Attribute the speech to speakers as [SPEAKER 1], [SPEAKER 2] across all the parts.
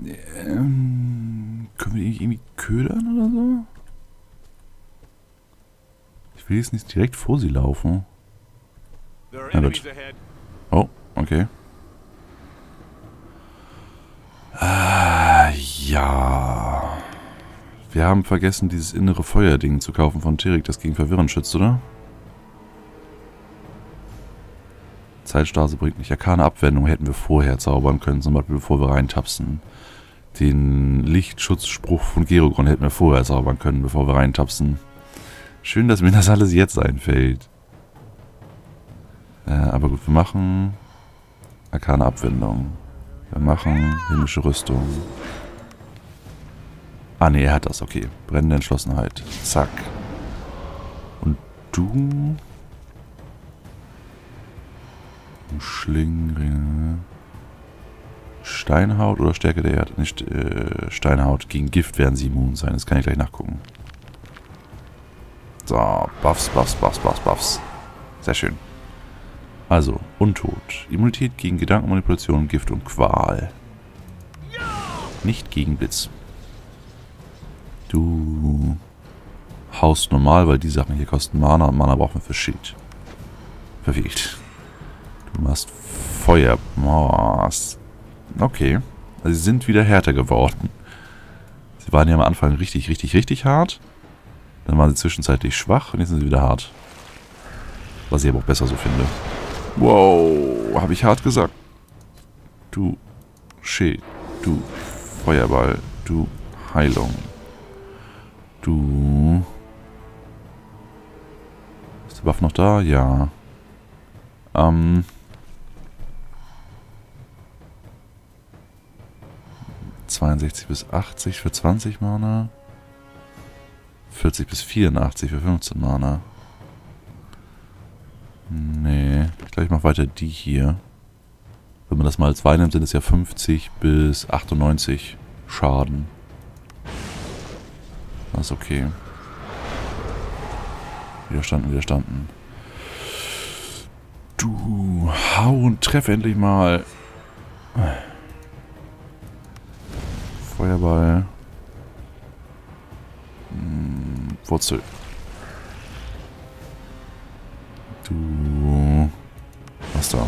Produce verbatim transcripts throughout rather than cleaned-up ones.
[SPEAKER 1] Ähm, können wir irgendwie ködern oder so? Ich will jetzt nicht direkt vor sie laufen. Na gut. Oh, okay. Ah, ja. Wir haben vergessen, dieses innere Feuerding zu kaufen von Terik, das gegen Verwirren schützt, oder? Zeitstase bringt nicht. Arkane Abwendung hätten wir vorher zaubern können, zum Beispiel bevor wir reintapsen. Den Lichtschutzspruch von Gerogon hätten wir vorher zaubern können, bevor wir reintapsen. Schön, dass mir das alles jetzt einfällt. Äh, aber gut, wir machen Arkane Abwendung. Wir machen himmlische Rüstung. Ah ne, er hat das, okay. Brennende Entschlossenheit. Zack. Und du... Schlingringe. Steinhaut oder Stärke der Erde? Nicht äh, Steinhaut. Gegen Gift werden sie immun sein. Das kann ich gleich nachgucken. So, Buffs, Buffs, Buffs, Buffs, Buffs. Sehr schön. Also, Untot. Immunität gegen Gedankenmanipulation, Gift und Qual. Nicht gegen Blitz. Du haust normal, weil die Sachen hier kosten Mana und Mana brauchen wir für Schild. Verfehlt. Du machst Feuer. Oh, okay. Also sie sind wieder härter geworden. Sie waren ja am Anfang richtig, richtig, richtig hart. Dann waren sie zwischenzeitlich schwach und jetzt sind sie wieder hart. Was ich aber auch besser so finde. Wow, habe ich hart gesagt. Du Schild, du Feuerball, du Heilung. Du... Ist der Buff noch da? Ja. Ähm... zweiundsechzig bis achtzig für zwanzig Mana. vierzig bis vierundachtzig für fünfzehn Mana. Nee, ich glaube, ich mache weiter die hier. Wenn man das mal als zwei nimmt, sind es ja fünfzig bis achtundneunzig Schaden. Das ist okay. Widerstanden, widerstanden. Du, hau und treff endlich mal. Feuerball. Hm, Wurzel. Du. Was da?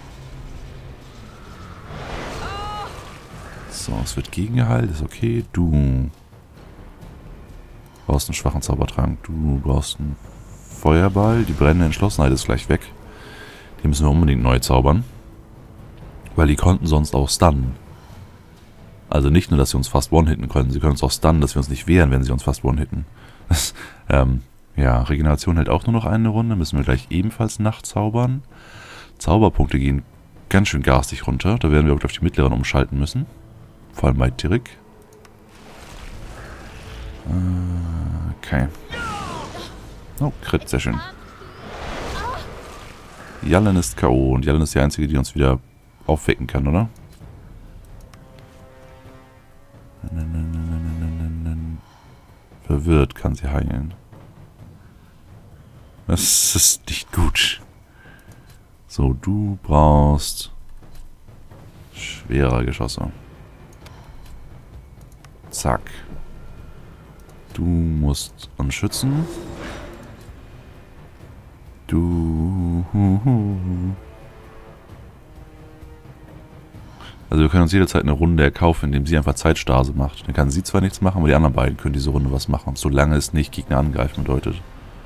[SPEAKER 1] So, es wird gegengeheilt, ist okay. Du brauchst einen schwachen Zaubertrank. Du brauchst einen Feuerball. Die brennende Entschlossenheit ist gleich weg. Die müssen wir unbedingt neu zaubern. Weil die konnten sonst auch stunnen. Also nicht nur, dass sie uns fast one-hitten können, sie können uns auch stunnen, dass wir uns nicht wehren, wenn sie uns fast one-hitten. ähm, ja, Regeneration hält auch nur noch eine Runde. Müssen wir gleich ebenfalls nachzaubern. Zauberpunkte gehen ganz schön garstig runter. Da werden wir auf die mittleren umschalten müssen. Vor allem bei Terik. Okay. Oh, Crit, sehr schön. Jallen ist K O und Jallen ist die einzige, die uns wieder aufwecken kann, oder? Verwirrt kann sie heilen. Das ist nicht gut. So, du brauchst schwerer Geschosse. Zack. Du musst uns schützen. Du... Also wir können uns jederzeit eine Runde erkaufen, indem sie einfach Zeitstase macht. Dann kann sie zwar nichts machen, aber die anderen beiden können diese Runde was machen. Solange es nicht Gegner angreifen bedeutet.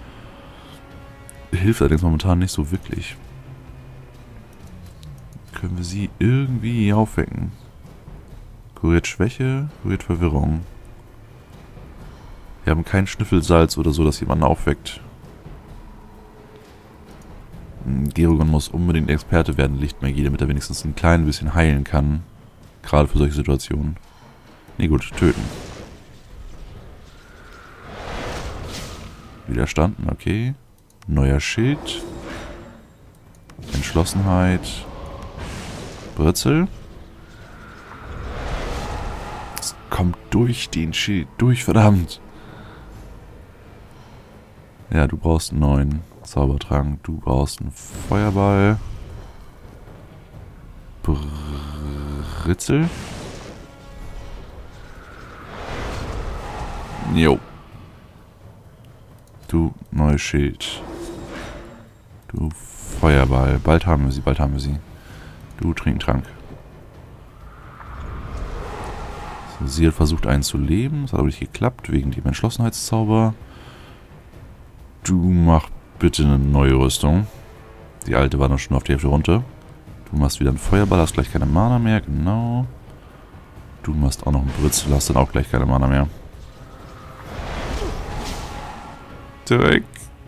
[SPEAKER 1] Hilft allerdings momentan nicht so wirklich. Können wir sie irgendwie aufwecken? Kuriert Schwäche, kuriert Verwirrung. Wir haben kein Schnüffelsalz oder so, das jemanden aufweckt. Gerogon muss unbedingt Experte werden, Lichtmagie, damit er wenigstens ein klein bisschen heilen kann. Gerade für solche Situationen. Nee, gut, töten. Widerstanden, okay. Neuer Schild. Entschlossenheit. Britzel. Es kommt durch den Schild. Durch, verdammt. Ja, du brauchst einen neuen Zaubertrank. Du brauchst einen Feuerball. Britzel. Jo. Du, neues Schild. Du, Feuerball. Bald haben wir sie, bald haben wir sie. Du, trink einen Trank. So, sie hat versucht, einen zu leben. Das hat aber nicht geklappt, wegen dem Entschlossenheitszauber. Du, mach bitte eine neue Rüstung. Die alte war noch schon auf die Hälfte runter. Du machst wieder einen Feuerball, hast gleich keine Mana mehr, genau. Du machst auch noch einen Britzel, hast dann auch gleich keine Mana mehr. Direkt.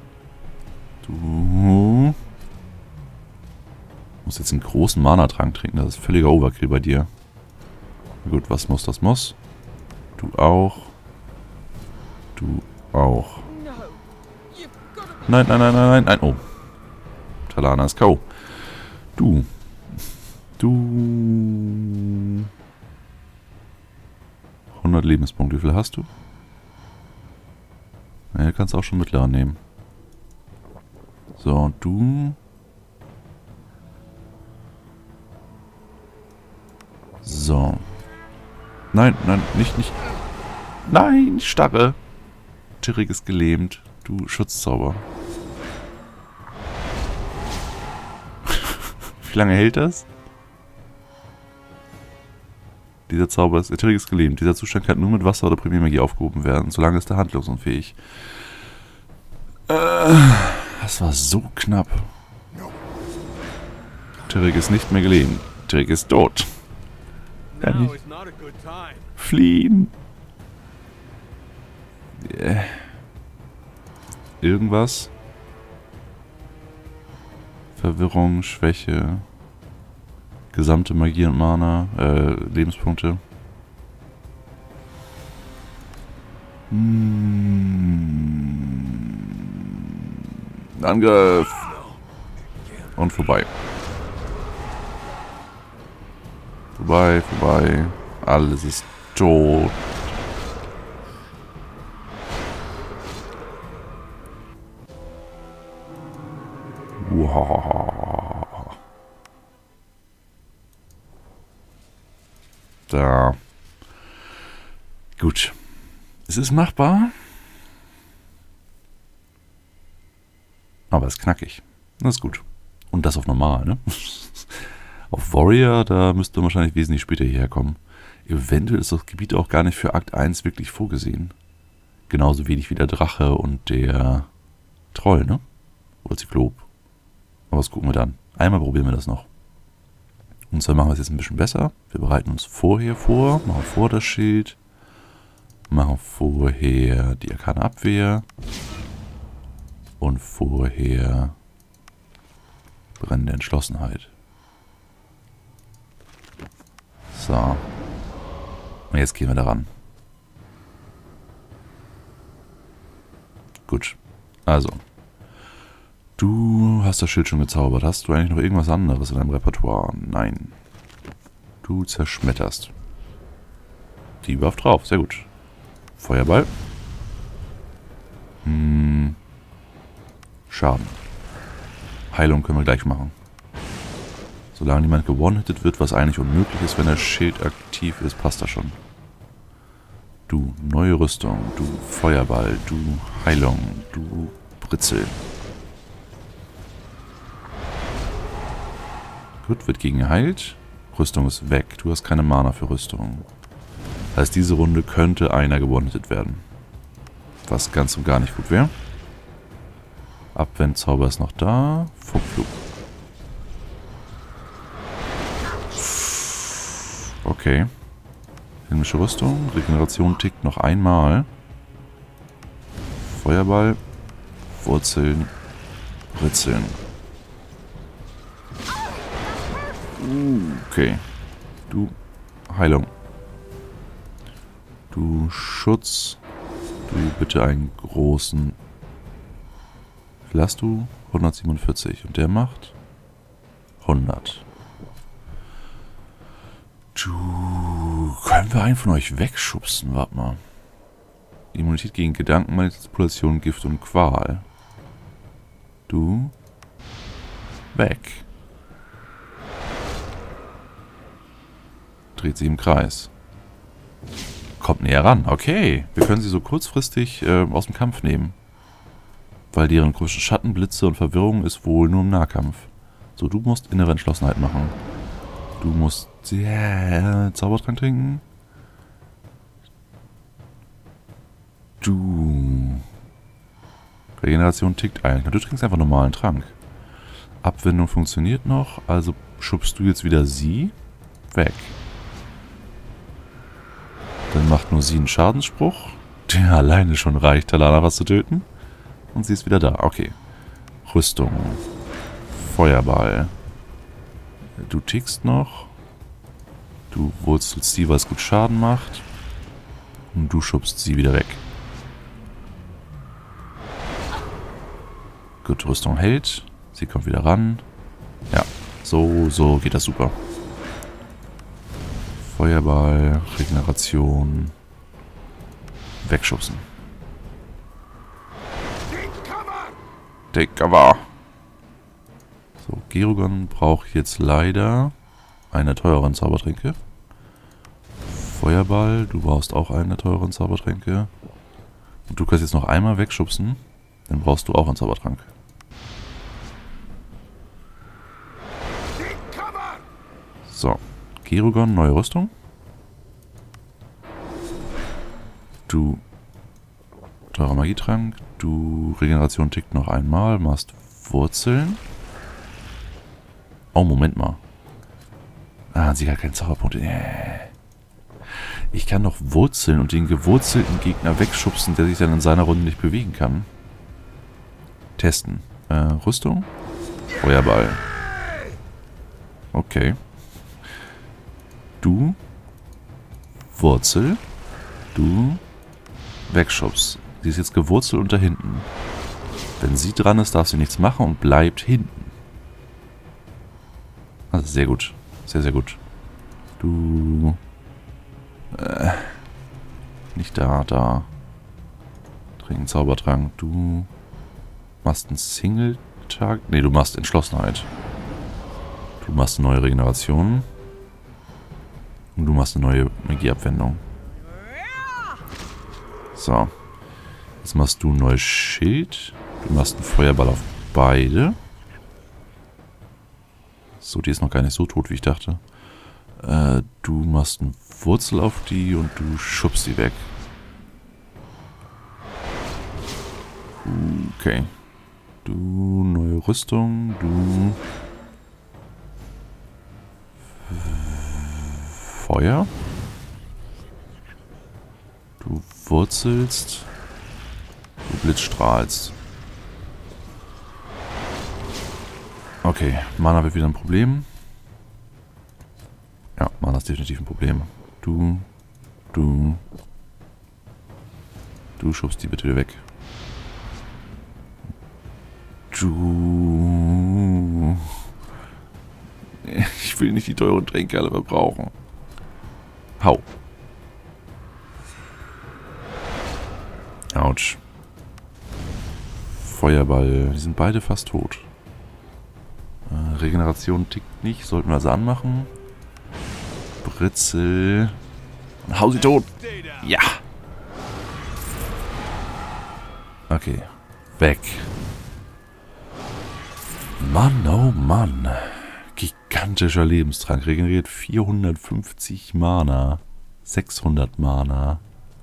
[SPEAKER 1] Du musst jetzt einen großen Mana-Trank trinken, das ist völliger Overkill bei dir. Na gut, was muss, das muss. Du auch. Du auch. Nein, nein, nein, nein, nein, nein. Oh. Talana ist K O. Du. Du. hundert Lebenspunkte. Wie viel hast du? Ja, du kannst auch schon mittleren nehmen. So, und du. So. Nein, nein, nicht, nicht. Nein, Starre. Tirig ist gelähmt. Du, Schutzzauber. Wie lange hält das? Dieser Zauber ist, Tirig ist gelähmt. Dieser Zustand kann nur mit Wasser oder Primärmagie aufgehoben werden. Solange ist er handlungsunfähig. Äh, das war so knapp. Tirig ist nicht mehr gelähmt. Tirig ist tot. Ja, nicht. Fliehen. Yeah. Irgendwas. Verwirrung, Schwäche. Gesamte Magie und Mana. Äh, Lebenspunkte. Hm. Angriff. Und vorbei. Vorbei, vorbei. Alles ist tot. Wow. Da. Gut. Es ist machbar. Aber es ist knackig. Das ist gut. Und das auf normal, ne? Auf Warrior, da müsste man wahrscheinlich wesentlich später hierher kommen. Eventuell ist das Gebiet auch gar nicht für Akt eins wirklich vorgesehen. Genauso wenig wie der Drache und der Troll, ne? Oder Zyklop. Aber das gucken wir dann. Einmal probieren wir das noch. Und zwar machen wir es jetzt ein bisschen besser. Wir bereiten uns vorher vor, machen vor das Schild, machen vorher die arkane Abwehr und vorher brennende Entschlossenheit. So. Und jetzt gehen wir daran. Gut. Also. Du hast das Schild schon gezaubert. Hast du eigentlich noch irgendwas anderes in deinem Repertoire? Nein. Du zerschmetterst. Die wirft drauf. Sehr gut. Feuerball. Hm. Schaden. Heilung können wir gleich machen. Solange niemand gewone-hittet wird, was eigentlich unmöglich ist, wenn das Schild aktiv ist, passt das schon. Du, neue Rüstung. Du, Feuerball. Du, Heilung. Du, Britzel. Gut, wird gegen geheilt. Rüstung ist weg. Du hast keine Mana für Rüstung. Heißt, diese Runde könnte einer gewone-hittet werden. Was ganz und gar nicht gut wäre. Abwendzauber ist noch da. Funkflug. Okay. Himmlische Rüstung. Regeneration tickt noch einmal. Feuerball. Wurzeln. Ritzeln. Okay. Du. Heilung. Du Schutz. Du bitte einen großen. Wie viel hast du? hundertsiebenundvierzig. Und der macht hundert. Du. Können wir einen von euch wegschubsen? Warte mal. Immunität gegen Gedankenmanipulation, Gift und Qual. Du. Weg. Dreht sich im Kreis. Kommt näher ran. Okay. Wir können sie so kurzfristig äh, aus dem Kampf nehmen. Weil deren komischen Schattenblitze und Verwirrung ist wohl nur im Nahkampf. So, du musst innere Entschlossenheit machen. Du musst yeah, Zaubertrank trinken. Du... Regeneration tickt ein. Du trinkst einfach normalen Trank. Abwendung funktioniert noch, also schubst du jetzt wieder sie weg. Dann macht nur sie einen Schadensspruch, der alleine schon reicht, Talana was zu töten. Und sie ist wieder da. Okay. Rüstung. Feuerball. Du tickst noch. Du wurzelst sie, was gut Schaden macht. Und du schubst sie wieder weg. Gut, Rüstung hält. Sie kommt wieder ran. Ja, so, so geht das super. Feuerball, Regeneration. Wegschubsen. Take cover! So, Gerugon braucht jetzt leider eine teureren Zaubertränke. Feuerball, du brauchst auch eine teuren Zaubertränke. Und du kannst jetzt noch einmal wegschubsen. Dann brauchst du auch einen Zaubertrank. So, Gerugon, neue Rüstung. Du, teurer Magietrank. Du, Regeneration tickt noch einmal, machst Wurzeln. Oh, Moment mal. Ah, sie hat keinen Zauberpunkt. Ich kann doch wurzeln und den gewurzelten Gegner wegschubsen, der sich dann in seiner Runde nicht bewegen kann. Testen. Äh, Rüstung? Feuerball. Okay. Du, Wurzel, du, wegschubst. Sie ist jetzt gewurzelt unter hinten. Wenn sie dran ist, darf sie nichts machen und bleibt hinten. Also sehr gut. Sehr, sehr gut. Du, äh, nicht da, da. Trinken Zaubertrank. Du machst einen Single-Tag. Ne, du machst Entschlossenheit. Du machst eine neue Regeneration. Und du machst eine neue Magieabwendung. So. Jetzt machst du ein neues Schild. Du machst einen Feuerball auf beide. So, die ist noch gar nicht so tot, wie ich dachte. Äh, du machst einen Wurzel auf die und du schubst sie weg. Okay. Du, neue Rüstung. Du... Feuer. Du wurzelst. Du blitzstrahlst. Okay, Mana wird wieder ein Problem. Ja, Mana ist definitiv ein Problem. Du, du, du schubst die bitte wieder weg. Du... Ich will nicht die teuren Tränke alle verbrauchen. Hau. Autsch. Feuerball. Die sind beide fast tot. Äh, Regeneration tickt nicht. Sollten wir also anmachen. Britzel. Und hau sie tot. Ja. Okay. Weg. Mann, oh Mann. Gigantischer Lebenstrank. Regeneriert vierhundertfünfzig Mana. sechshundert Mana.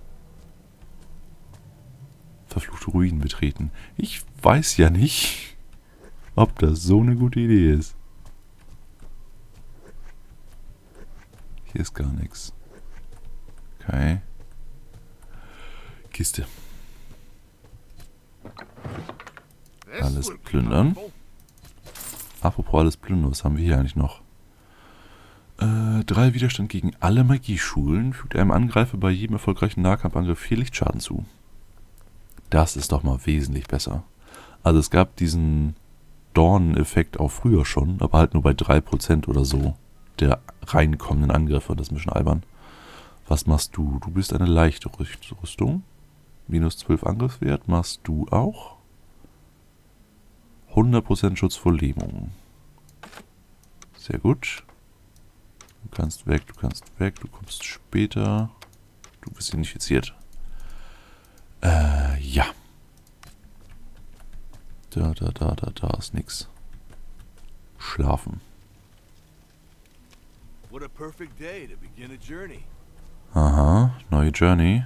[SPEAKER 1] Verfluchte Ruinen betreten. Ich weiß ja nicht, ob das so eine gute Idee ist. Hier ist gar nichts. Okay. Kiste. Alles plündern. Apropos alles plündern, was haben wir hier eigentlich noch? Äh, drei Widerstand gegen alle Magieschulen. Fügt einem Angreifer bei jedem erfolgreichen Nahkampfangriff vier Lichtschaden zu. Das ist doch mal wesentlich besser. Also es gab diesen Dornen-Effekt auch früher schon, aber halt nur bei drei Prozent oder so der reinkommenden Angriffe. Das ist ein bisschen albern. Was machst du? Du bist eine leichte Rüstung. Minus zwölf Angriffswert. Machst du auch? hundert Prozent Schutz vor Lähmung. Sehr gut. Du kannst weg, du kannst weg, du kommst später. Du bist infiziert. Äh, ja. Da, da, da, da, da ist nix. Schlafen.
[SPEAKER 2] What a perfect day to begin a journey.
[SPEAKER 1] Aha, neue Journey.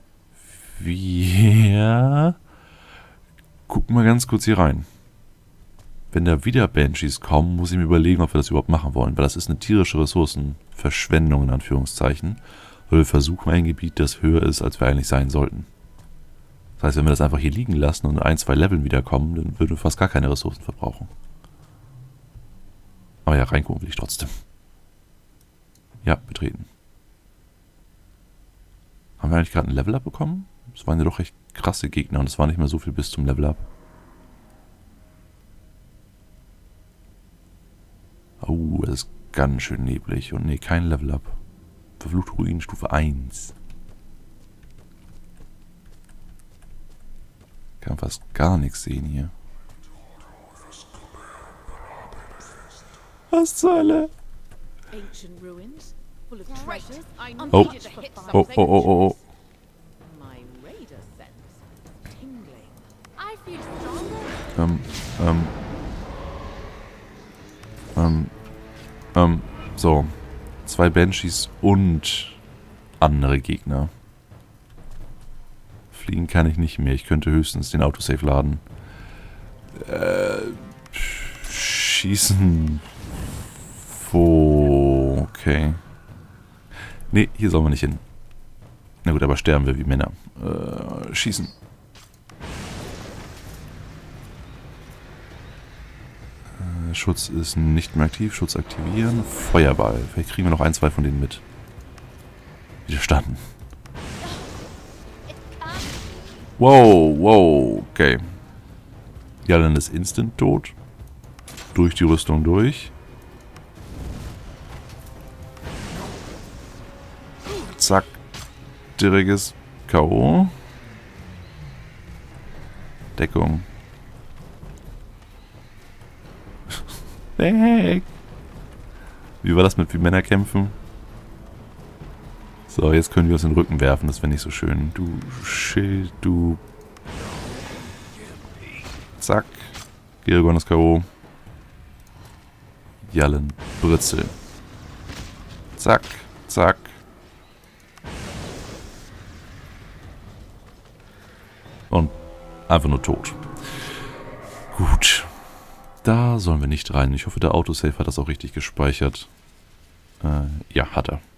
[SPEAKER 1] Wir gucken mal ganz kurz hier rein. Wenn da wieder Banshees kommen, muss ich mir überlegen, ob wir das überhaupt machen wollen. Weil das ist eine tierische Ressourcenverschwendung, in Anführungszeichen. Weil wir versuchen ein Gebiet, das höher ist, als wir eigentlich sein sollten. Das heißt, wenn wir das einfach hier liegen lassen und in ein, zwei Leveln wiederkommen, dann würden wir fast gar keine Ressourcen verbrauchen. Aber ja, reingucken will ich trotzdem. Ja, betreten. Haben wir eigentlich gerade ein Level-Up bekommen? Das waren ja doch recht krasse Gegner und es war nicht mehr so viel bis zum Level-Up. Oh, es ist ganz schön neblig. Und nee, kein Level-Up. Verfluchte Ruinen Stufe eins. Kann fast gar nichts sehen hier. Was zur Hölle? Oh. Oh, oh, oh, oh, oh. Ähm, ähm. Ähm, ähm, so. Zwei Banshees und andere Gegner. Fliegen kann ich nicht mehr. Ich könnte höchstens den Autosave laden. Äh, schießen. Wo? Okay. Nee, hier sollen wir nicht hin. Na gut, aber sterben wir wie Männer. Äh, schießen. Schutz ist nicht mehr aktiv. Schutz aktivieren. Feuerball. Vielleicht kriegen wir noch ein, zwei von denen mit. Widerstanden. Wow, wow. Okay. Yallen ist instant tot. Durch die Rüstung durch. Zack. Direktes K O. Deckung. Weg. Wie war das mit wie Männer kämpfen? So, jetzt können wir uns in den Rücken werfen. Das wäre nicht so schön. Du Schild, du... Zack. Gerigon ist K O. Yallen. Britzel. Zack. Zack. Und einfach nur tot. Gut. Da sollen wir nicht rein. Ich hoffe, der Autosave hat das auch richtig gespeichert. Äh, ja, hat er.